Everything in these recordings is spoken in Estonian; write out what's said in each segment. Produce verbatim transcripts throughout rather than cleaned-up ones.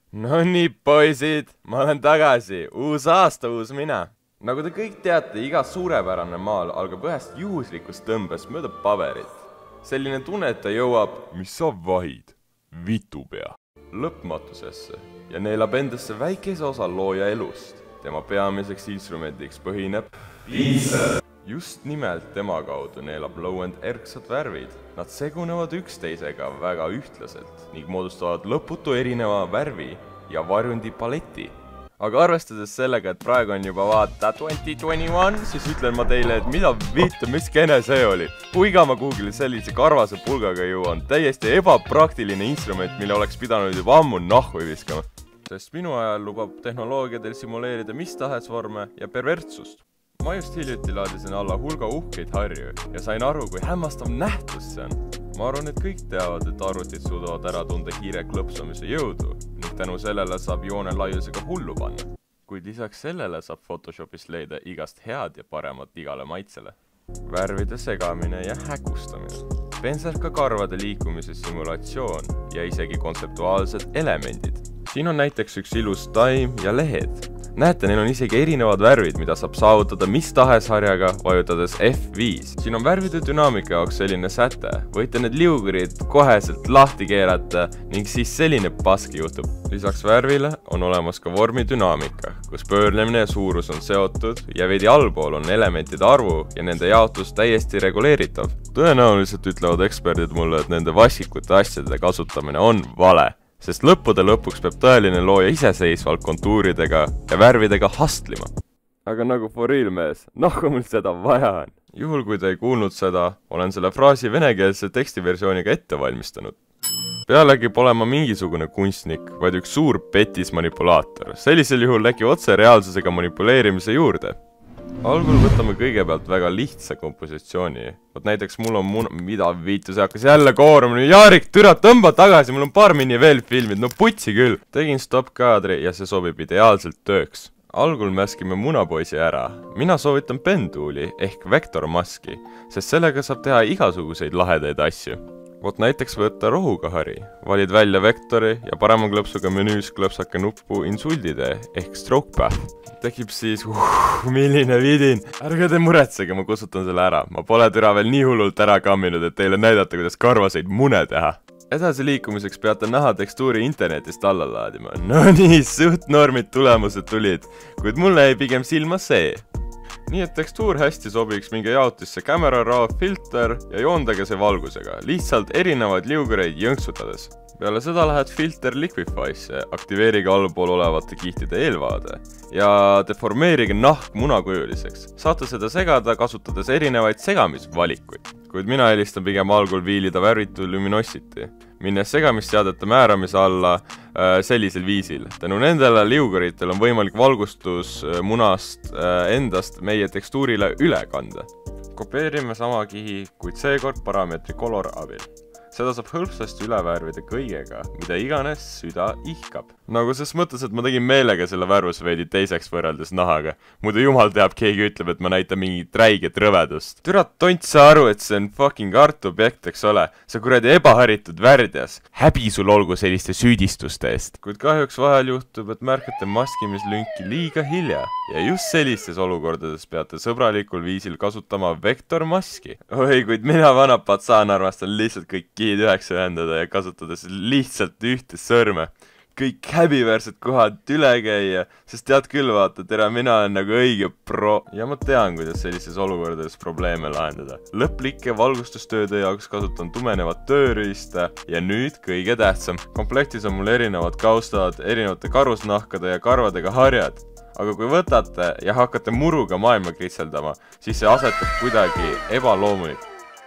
No nii, poisid, ma olen tagasi, uus aasta, uus mina. Nagu te kõik teate, iga suurepärane maal algab ühest juhuslikust tõmbest mööda paberit. Selline tunne, et ta jõuab, mis sa vahid, vitupea, lõpmatusesse ja neelab endasse väikese osa looja elust. Tema peamiseks instrumendiks põhineb piitser. Just nimelt tema kaudu neelab Low-End erksad värvid. Nad segunevad üksteisega väga ühtlaselt ning moodustavad lõputu erineva värvi ja varjundi paleti. Aga arvestades sellega, et praegu on juba vaata twenty twenty-one, siis ütlen ma teile, et mida viitu, mis kene see oli. Kuiga ma Google'i sellise karvase pulgaga jõuan, täiesti ebapraktiline instrument, mille oleks pidanud juba ammu nahku viskama. Sest minu ajal lubab tehnoloogia teil simuleerida mis tahes vorme ja pervertsust. Ma just hiljuti laadisin alla hulga uhkeid harju ja sain aru, kui hämmastav nähtus see on. Ma arvan, et kõik teavad, et arvutid suudavad ära tunda kiire klõpsamise jõudu ning tänu sellele saab joone laiusega hullu panna. Kuid lisaks sellele saab Photoshopist leida igast head ja paremat igale maitsele. Värvide segamine ja hägustamine. Penserka karvade liikumise simulatsioon ja isegi kontseptuaalsed elemendid. Siin on näiteks üks ilus taim ja lehed. Näete, neil on isegi erinevad värvid, mida saab saavutada mis tahes harjaga, vajutades F viis. Siin on värvide dünaamika jaoks selline säte. Võite need liugurid koheselt lahti keerata ning siis selline pask juhtub. Lisaks värvile on olemas ka vormi dünaamika, kus pöörlemine ja suurus on seotud ja veidi allpool on elementide arvu ja nende jaotus täiesti reguleeritav. Tõenäoliselt ütlevad eksperdid mulle, et nende vassikute asjade kasutamine on vale. Sest lõppude lõpuks peab tõeline looja iseseisvalt kontuuridega ja värvidega hastlima. Aga nagu for real mees, nahku mul seda vaja on. Juhul kui te ei kuulnud seda, olen selle fraasi venekeelse tekstiversiooniga ette valmistanud. Pealegi pole ma mingisugune kunstnik, vaid üks suur petis manipulaator. Sellisel juhul läki otse reaalsusega manipuleerimise juurde. Algul võtame kõigepealt väga lihtsa kompositsiooni. Võt näiteks mul on mun... Mida viitu, see hakkas jälle koorma. Jaarik, türa, tõmba tagasi, mul on paar mini veel filmid, no putsi küll. Tegin stop-kaadri ja see sobib ideaalselt tööks. Algul mäskime munapoisi ära. Mina soovitan pentuuli ehk vektormaski, sest sellega saab teha igasuguseid lahedaid asju. Vot näiteks võtta rohuga hari. Valid välja vektori ja parema klõpsuga menüüs klõpsake nuppu insuldide ehk stroke path. Tekib siis, uh, milline vidin. Ärge te muretsege, ma kustutan selle ära. Ma pole türa veel nii hullult ära kamminud, et teile näidata, kuidas karvaseid mune teha. Edasi liikumiseks peate naha tekstuuri internetist alla laadima. No nii, suht normid tulemused tulid, kuid mulle jäi pigem silma see. Nii et tekstuur hästi sobiks minge jaotisse Camera Raw filter ja joondage see valgusega, lihtsalt erinevaid liugureid jõnksutades. Peale seda lähed filter Liquify'sse, aktiveerige allpool olevate kihtide eelvaade ja deformeerige nahk munakujuliseks. Saate seda segada, kasutades erinevaid segamisvalikuid, kuid mina eelistan pigem algul viilida värvitu luminosity, minnes segamisseadete määramise alla äh, sellisel viisil. Tänu nendele liuguritel on võimalik valgustus äh, munast äh, endast meie tekstuurile üle kanda. Kopeerime sama kihi, kuid seekord parameetri color abil. Seda saab hõlpsasti üle värvida kõigega, mida iganes süda ihkab. Nagu ses mõttes, et ma tegin meelega selle värvuse veidi teiseks võrreldes nahaga. Muidu jumal teab, keegi ütleb, et ma näitan mingit räiget rõvedust. Türat tont sa aru, et see on fucking art objekt, eks ole. See kuradi ebaharitud värdjas. Häbi sul olgu selliste süüdistuste eest. Kuid kahjuks vahel juhtub, et märkate maskimislünki liiga hilja. Ja just sellistes olukordades peate sõbralikul viisil kasutama vektormaski. Oi, kuid mina vana patsaan armastan lihtsalt kõik kihid üheks ühendada ja kasutades lihtsalt ühte sõrme. Kõik häbiväärsed kohad üle käia, sest tead küll vaata, tere, mina olen nagu õige pro. Ja ma tean, kuidas sellises olukordades probleeme lahendada. Lõplike valgustustööde jaoks kasutan tumenevat tööriista ja nüüd kõige tähtsam. Komplektis on mul erinevad kaustad, erinevate karusnahkade ja karvadega harjad. Aga kui võtate ja hakkate muruga maailma kritseldama, siis see asetab kuidagi ebaloomulik.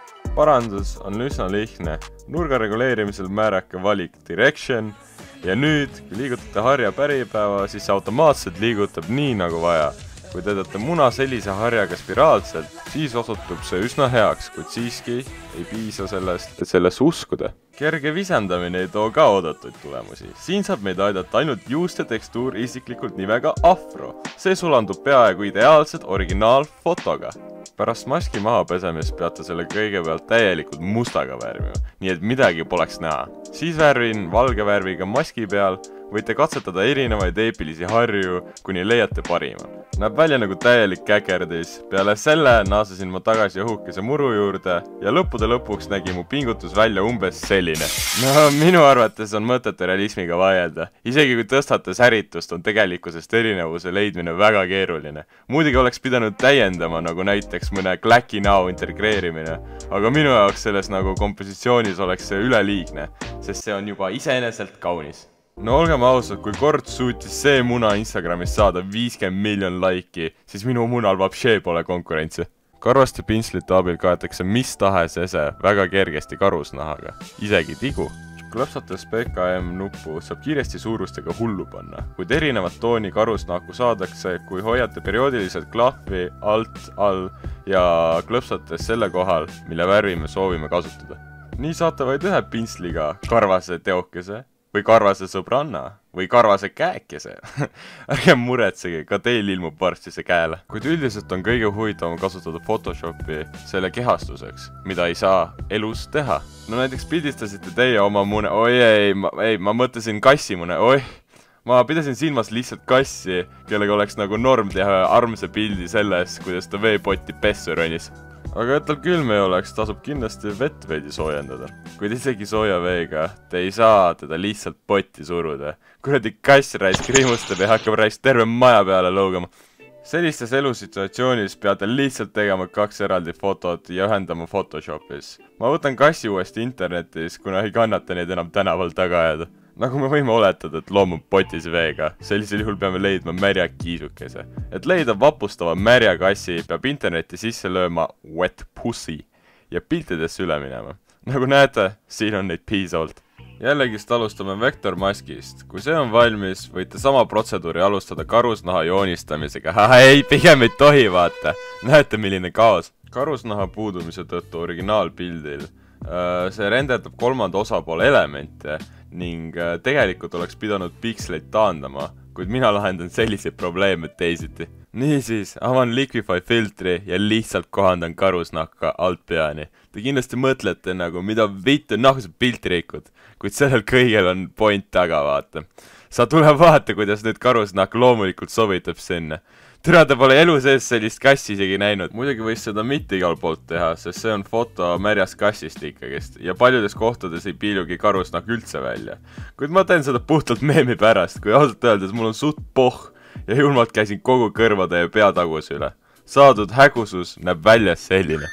Parandus on üsna lihtne. Nurga reguleerimisel määrake valik direction ja nüüd, kui liigutate harja päripäeva, siis see automaatselt liigutab nii nagu vaja. Kui teedate muna sellise harjaga spiraalselt, siis osutub see üsna heaks, kuid siiski ei piisa sellest, et selles uskuda. Kerge visendamine ei too ka oodatud tulemusi. Siin saab meid aidata ainult juuste tekstuur isiklikult nimega Afro. See sulandub peaaegu ideaalselt originaalfotoga. Pärast maski maha pesemist peate selle kõigepealt täielikult mustaga värvima, nii et midagi poleks näha. Siis värvin valge värviga maski peal, võite katsetada erinevaid eepilisi harju, kuni leiate parima. Näeb välja nagu täielik käkerdis, peale selle naasasin ma tagasi õhukese muru juurde ja lõppude lõpuks nägi mu pingutus välja umbes selline. No minu arvates on mõtete realismiga vaielda. Isegi kui tõstates häritust, on tegelikkusest erinevuse leidmine väga keeruline. Muidugi oleks pidanud täiendama, nagu näiteks mõne kläki näo integreerimine, aga minu jaoks selles nagu kompositsioonis oleks see üleliigne, sest see on juba iseeneselt kaunis. No olgem ausad, kui kord suutis see muna Instagramis saada viiskümmend miljon laiki, siis minu munal vapšee pole konkurentsi. Karvaste pintslite abil kaetakse mis tahes ese väga kergesti karusnahaga, isegi tigu. Klõpsates P K M nuppu saab kiiresti suurustega hullu panna, kuid erinevat tooni karusnahku saadakse, kui hoiate perioodiliselt klahvi alt, all ja klõpsates selle kohal, mille värvi me soovime kasutada. Nii saate vaid ühe pintsliga karvase teokese või karvase sõbranna või karvase käekese. Ärge muretsege, ka teil ilmub varsti see käele. Kuid üldiselt on kõige huvitavam kasutada Photoshopi selle kehastuseks, mida ei saa elus teha. No näiteks pildistasite teie oma mune, oi ei, ma, ei, ma mõtlesin kassimune, oih. Ma pidasin silmas lihtsalt kassi, kellega oleks nagu norm teha armse pildi selles, kuidas ta veepotti pessu rõnis. Aga et tal külm ei oleks, tasub kindlasti vett veidi soojendada. Kuid isegi sooja veega, te ei saa teda lihtsalt potti suruda. Kuradi kass raisk rimustab ja hakkab raisk terve maja peale loogama. Sellistes elusituatsioonis peate lihtsalt tegema kaks eraldi fotot ja ühendama Photoshopis. Ma võtan kassi uuesti internetis, kuna ei kannata neid enam tänaval taga ajada. Nagu me võime oletada, et loom on potis veega, sellisel juhul peame leidma märja kiisukese. Et leida vapustava märja kassi, peab interneti sisse lööma wet pussy ja piltidesse üle minema. Nagu näete, siin on neid piisavalt. Jällegist alustame vektormaskist. Kui see on valmis, võite sama protseduuri alustada karusnaha joonistamisega. Ha, ei, pigem ei tohi vaata. Näete, milline kaos. Karusnaha puudumise tõttu originaalpildil. See renderdab kolmanda osapoole elemente ning tegelikult oleks pidanud piksleid taandama, kuid mina lahendan selliseid probleeme teisiti. Niisiis, avan Liquify filtri ja lihtsalt kohandan karusnahka alt peani. Te kindlasti mõtlete nagu, mida vittu nahku sa pilti rikud, kuid sellel kõigel on point taga vaata. Sa tule vaata, kuidas nüüd karusnahk loomulikult sobitab sinna. Türa ta pole elu sees sellist kassi isegi näinud. Muidugi võis seda mitte igal poolt teha, sest see on foto märjas kassist ikkagist ja paljudes kohtades ei piilugi karusnahk üldse välja. Kuid ma teen seda puhtalt meemi pärast, kui ausalt öeldes mul on suht poh ja julmalt käisin kogu kõrvade ja peatagus üle. Saadud hägusus näeb välja selline.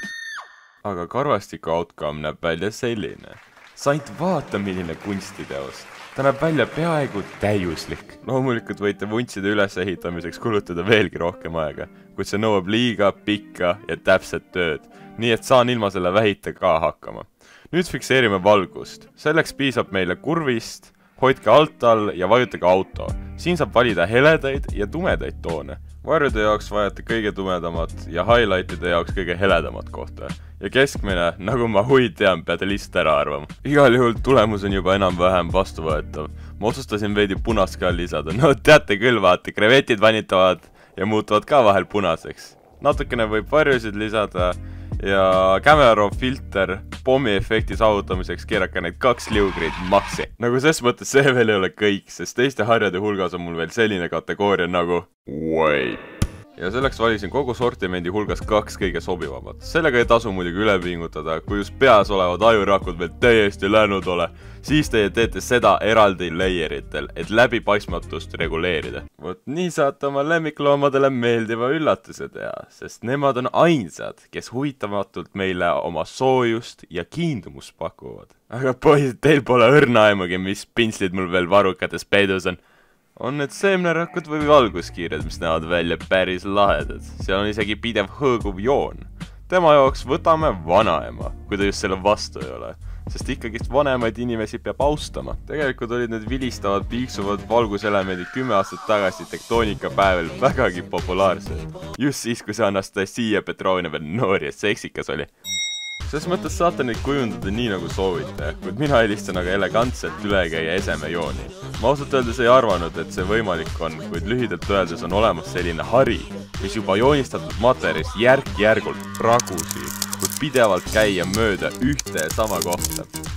Aga karvastiku outcome näeb välja selline. Sa ainult vaata, milline kunstiteos. Ta näeb välja peaaegu täiuslik. Loomulikult võite vuntside ülesehitamiseks kulutada veelgi rohkem aega, kuid see nõuab liiga pikka ja täpset tööd, nii et saan ilma selle vähita ka hakkama. Nüüd fikseerime valgust. Selleks piisab meile kurvist, hoidke alt all ja vajutage auto. Siin saab valida heledaid ja tumedaid toone. Varjude jaoks vajate kõige tumedamat ja highlightide jaoks kõige heledamat kohta. Ja keskmine, nagu ma hui tean, peate lihtsalt ära arvama. Igal juhul tulemus on juba enam-vähem vastuvõetav. Ma otsustasin veidi punast ka lisada. No teate küll, vaata, krevetid vanitavad ja muutuvad ka vahel punaseks. Natukene võib varjusid lisada ja camera raw filter pommi efekti saavutamiseks keerake neid kaks liugrit maksi. Nagu ses mõttes see veel ei ole kõik, sest teiste harjade hulgas on mul veel selline kategooria nagu wait. Ja selleks valisin kogu sortimendi hulgas kaks kõige sobivamat. Sellega ei tasu muidugi üle pingutada, kui just peas olevad ajurakud veel täiesti länud ole, siis teie teete seda eraldi layeritel, et läbipaistmatust reguleerida. Vot nii saate oma lemmikloomadele meeldiva üllatuse teha, sest nemad on ainsad, kes huvitamatult meile oma soojust ja kiindumust pakuvad. Aga poisid, teil pole õrna aimugi, mis pintslid mul veel varukates peidus on. On need seemnerakud või valguskiired, mis näevad välja päris lahedad. Seal on isegi pidev hõõguv joon. Tema jaoks võtame vanaema, kui ta just selle vastu ei ole. Sest ikkagist vanemaid inimesi peab austama. Tegelikult olid need vilistavad piiksuvad valguselemendid kümme aastat tagasi tektoonika päevel vägagi populaarsed. Just siis, kui see Anastasia Petrovna veel noor ja seksikas oli. Ses mõttes saate neid kujundada nii nagu soovite, kuid mina helistan aga elegantselt ülekäia eseme jooni. Ma ausalt öeldes ei arvanud, et see võimalik on, kuid lühidalt öeldes on olemas selline hari, mis juba joonistatud materjalist järk-järgult pragusi, kuid pidevalt käia mööda ühte ja sama kohta.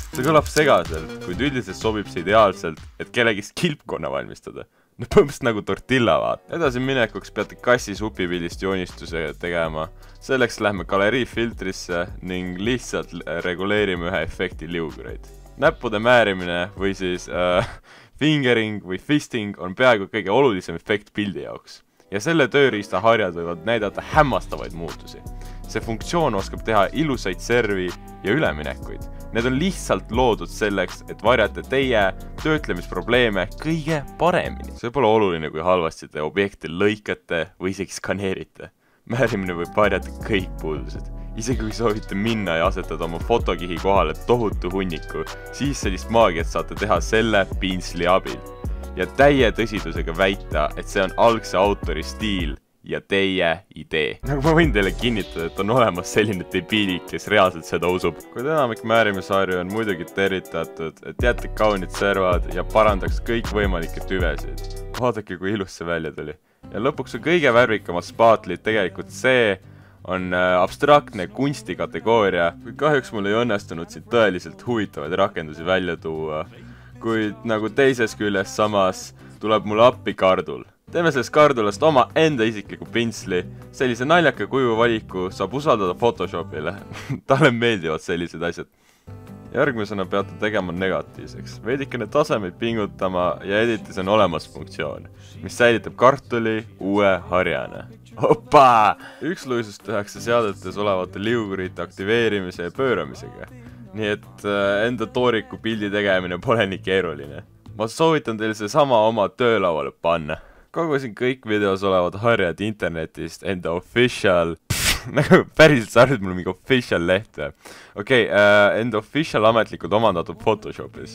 see kõlab segaselt, kuid üldiselt sobib see ideaalselt, et kellegist kilpkonna valmistada. No põhimõtteliselt nagu tortilla vaat. Edasi minekuks peate kassi supipildist joonistuse tegema. Selleks lähme galerii filtrisse ning lihtsalt reguleerime ühe efekti liugureid. Näppude määrimine või siis äh, fingering või fisting on peaaegu kõige olulisem efekt pildi jaoks. Ja selle tööriista harjad võivad näidata hämmastavaid muutusi. See funktsioon oskab teha ilusaid servi ja üleminekuid. Need on lihtsalt loodud selleks, et varjata teie töötlemisprobleeme kõige paremini. See pole oluline, kui halvasti te objekti lõikate või isegi skaneerite. Määrimine võib varjata kõik puudused. Isegi kui soovite minna ja asetada oma fotokihi kohale tohutu hunniku, siis sellist maagiat saate teha selle pintsli abil. Ja täie tõsidusega väita, et see on algse autori stiil ja teie idee. Nagu ma võin teile kinnitada, et on olemas selline debiilik, kes reaalselt seda usub. Kui enamik määrimisharju on muidugi tervitatud, et jätte kaunid servad ja parandaks kõik võimalikke tüvesid. Vaadake, kui ilus see välja tuli. Ja lõpuks on kõige värvikamad spaatlid tegelikult see on abstraktne kunsti kategooria, kuid kahjuks mul ei õnnestunud siin tõeliselt huvitavaid rakendusi välja tuua. Kuid nagu teises küljes samas tuleb mul appi Kardul. Teeme sellest Kardulast oma enda isikliku pintsli. Sellise naljaka kuju valiku saab usaldada Photoshopile. Talle meeldivad sellised asjad. Järgmisena peate tegema negatiivseks. Veidikene tasemeid pingutama ja editis on olemas funktsioon, mis säilitab kartuli uue harjana. Opa! Üksluisust tehakse seadetes olevate liugurite aktiveerimise ja pööramisega. Nii et enda tooriku pildi tegemine pole nii keeruline. Ma soovitan teil see sama oma töölauale panna. Kogusin kõik videos olevad harjad internetist enda official, nagu päriselt sa arvad, mul on mingi official leht. Okei, enda official ametlikud omandatud Photoshopis.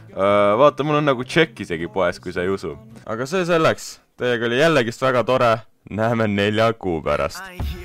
Vaata, mul on nagu check isegi poes, kui sa ei usu. Aga see selleks, teiega oli jällegist väga tore. Näeme nelja kuu pärast.